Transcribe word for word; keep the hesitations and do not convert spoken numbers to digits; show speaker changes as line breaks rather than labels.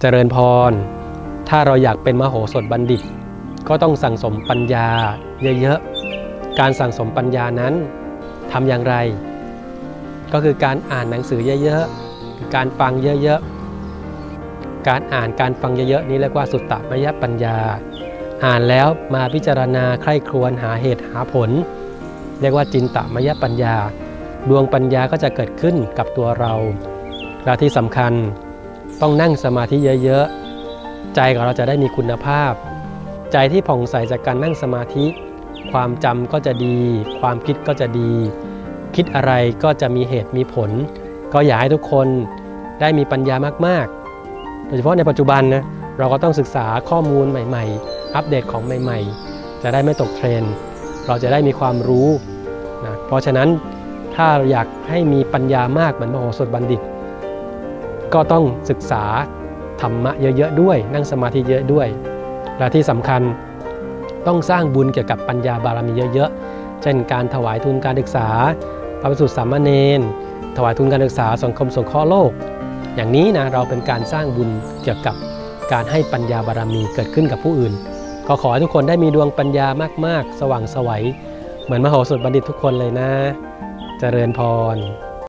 เจริญพรถ้าเราอยากเป็นมโหสถบัณฑิตก็ต้องสั่งสมปัญญาเยอะๆการสั่งสมปัญญานั้นทำอย่างไรก็คือการอ่านหนังสือเยอะๆคือการฟังเยอะๆการอ่านการฟังเยอะๆนี้เรียกว่าสุตตมยปัญญาอ่านแล้วมาพิจารณาใคร่ครวญหาเหตุหาผลเรียกว่าจินตมยปัญญาดวงปัญญาก็จะเกิดขึ้นกับตัวเราและที่สำคัญต้องนั่งสมาธิเยอะๆใจของเราจะได้มีคุณภาพใจที่ผ่องใสจากการนั่งสมาธิความจำก็จะดีความคิดก็จะดีคิดอะไรก็จะมีเหตุมีผลก็อยากให้ทุกคนได้มีปัญญามากๆโดยเฉพาะในปัจจุบันนะเราก็ต้องศึกษาข้อมูลใหม่ๆอัปเดตของใหม่ๆจะได้ไม่ตกเทรนด์เราจะได้มีความรู้นะเพราะฉะนั้นถ้าอยากให้มีปัญญามากเหมือนมโหสถบัณฑิตก็ต้องศึกษาธรรมะเยอะๆด้วยนั่งสมาธิเยอะด้วยและที่สำคัญต้องสร้างบุญเกี่ยวกับปัญญาบารมีเยอะๆเช่นการถวายทุนการศึกษาพระภิกษุสามเณรถวายทุนการศึกษาสังคมสงเคราะห์โลกอย่างนี้นะเราเป็นการสร้างบุญเกี่ยวกับการให้ปัญญาบารมีเกิดขึ้นกับผู้อื่นก็ขอให้ทุกคนได้มีดวงปัญญามากๆสว่างไสวเหมือนมโหสถบัณฑิตทุกคนเลยนะเจริญพร